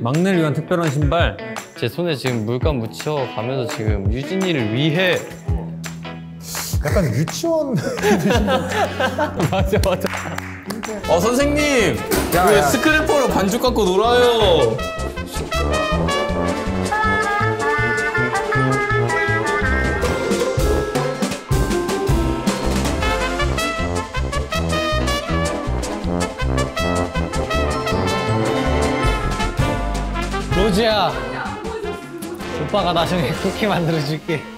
막내를 위한 특별한 신발. 제 손에 지금 물감 묻혀 가면서 지금 유진이를 위해. 약간 유치원. 맞아. 선생님! 야, 왜 야. 스크래퍼로 반죽 갖고 놀아요? 로지야, 오빠가 나중에 쿠키 만들어줄게.